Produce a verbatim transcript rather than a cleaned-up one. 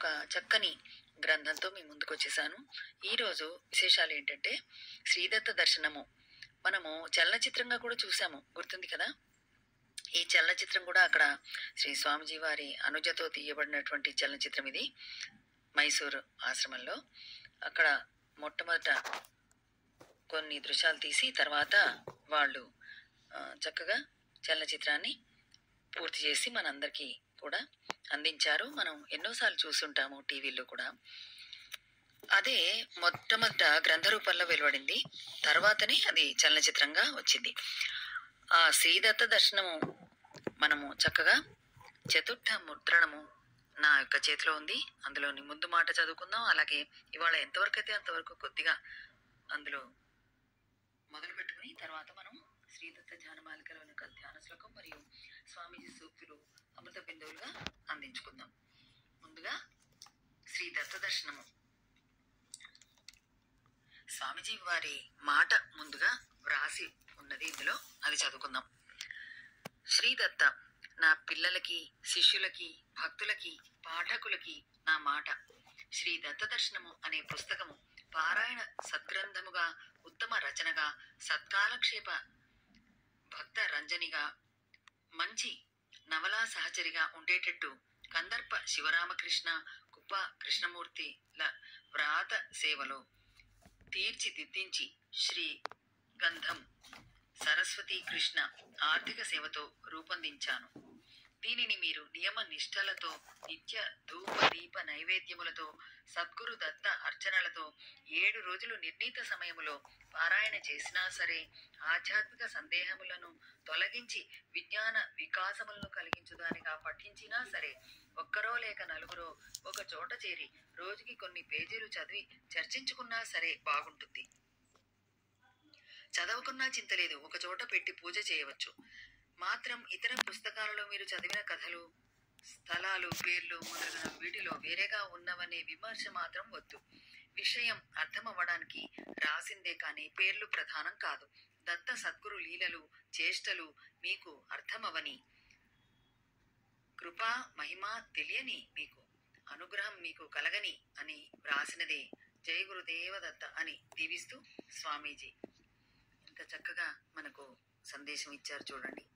ఒక చక్కని గ్రంథంతో మీ ముందుకు వచ్చేసాను. ఈరోజు విశేషాలు ఏంటంటే శ్రీదత్త దర్శనము. మనము చలనచిత్రంగా కూడా చూసాము, గుర్తుంది కదా. ఈ చలనచిత్రం కూడా అక్కడ శ్రీ స్వామిజీ వారి అనుజతో తీయబడినటువంటి చలనచిత్రం ఇది. మైసూరు ఆశ్రమంలో అక్కడ మొట్టమొదట కొన్ని దృశ్యాలు తీసి తర్వాత వాళ్ళు చక్కగా చలనచిత్రాన్ని పూర్తి చేసి మనందరికీ కూడా అందించారు. మనం ఎన్నోసార్లు చూస్తుంటాము టీవీలో కూడా. అదే మొట్టమొదట గ్రంథ రూపంలో వెలువడింది, తర్వాతనే అది చలనచిత్రంగా వచ్చింది. ఆ శ్రీదత్త దర్శనము మనము చక్కగా చతుర్థ ముద్రణము నా యొక్క చేతిలో ఉంది. అందులోని ముందు మాట చదువుకుందాం. అలాగే ఇవాళ ఎంతవరకు అయితే అంతవరకు కొద్దిగా అందులో మొదలు పెట్టుకుని తర్వాత మనం శ్రీదత్త ధ్యానమాలికలోని యొక్క ధ్యాన శ్లోకం మరియు స్వామీజీ సూక్తులు అమృత బిందువులుగా అందించుకుందాం. ముందుగా శ్రీదత్త దర్శనము. స్వామీజీ వారి మాట ముందుగా వ్రాసి ఉన్నది ఇందులో, అది చదువుకుందాం. శ్రీదత్త, నా పిల్లలకి, శిష్యులకి, భక్తులకి, పాఠకులకి నా మాట. శ్రీ దత్త దర్శనము అనే పుస్తకము పారాయణ సద్గ్రంథముగా, ఉత్తమ రచనగా, సత్కాలక్షేప భక్త రంజనిగా, మంచి నవలా సహచరిగా ఉండేటట్టు కందర్ప శివరామకృష్ణ, కుప్ప కృష్ణమూర్తిల వ్రాత సేవలో తీర్చిదిద్దించి శ్రీ గంధం సరస్వతి కృష్ణ ఆర్థిక సేవతో రూపొందించాను. దీనిని మీరు నియమ నిష్ఠలతో, నిత్య ధూప దీప నైవేద్యములతో, సద్గురు దత్త అర్చనలతో ఏడు రోజులు నిర్ణీత సమయములో పారాయణ చేసినా సరే, ఆధ్యాత్మిక సందేహములను తొలగించి విజ్ఞాన వికాసములను కలిగించుదానిగా పఠించినా సరే, ఒక్కరో లేక నలుగురో ఒక చోట చేరి రోజుకి కొన్ని పేజీలు చదివి చర్చించుకున్నా సరే బాగుంటుంది. చదవకున్నా చింతలేదు, ఒక చోట పెట్టి పూజ చేయవచ్చు. మాత్రం ఇతర పుస్తకాలలో మీరు చదివిన కథలు, స్థలాలు, పేర్లు మొదలైన వీటిలో వేరేగా ఉన్నవనే విమర్శ మాత్రం వద్దు. విషయం అర్థమవ్వడానికి రాసిందే కానీ పేర్లు ప్రధానం కాదు. దత్త సద్గురు లీలలు, చేష్టలు మీకు అర్థమవని, కృపా మహిమ తెలియని మీకు, అనుగ్రహం మీకు కలగని అని వ్రాసినదే. జై గురుదేవ దత్త అని దీవిస్తూ స్వామీజీ ఎంత చక్కగా మనకు సందేశం ఇచ్చారు చూడండి.